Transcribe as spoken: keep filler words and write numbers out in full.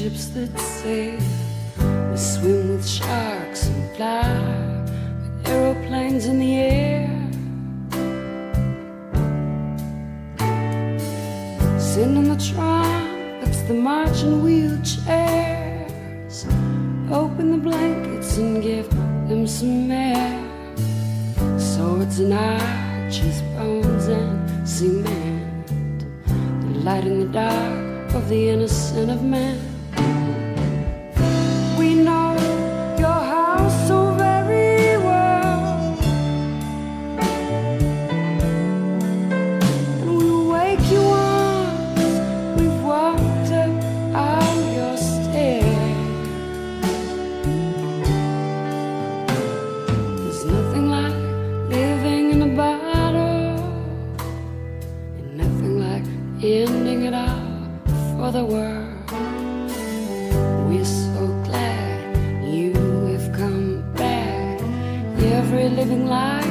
ships that sail. We swim with sharks and fly with aeroplanes in the air. Sending the trumpets, the marching wheelchairs. Open the blankets and give them some air. Swords and arches, bones and cement, the light in the dark of the innocent of men. We know your house so very well, and we'll wake you once we've walked up all your stairs. There's nothing like living in a bottle, and nothing like ending it all for the world. We're so glad you have come back. Every living life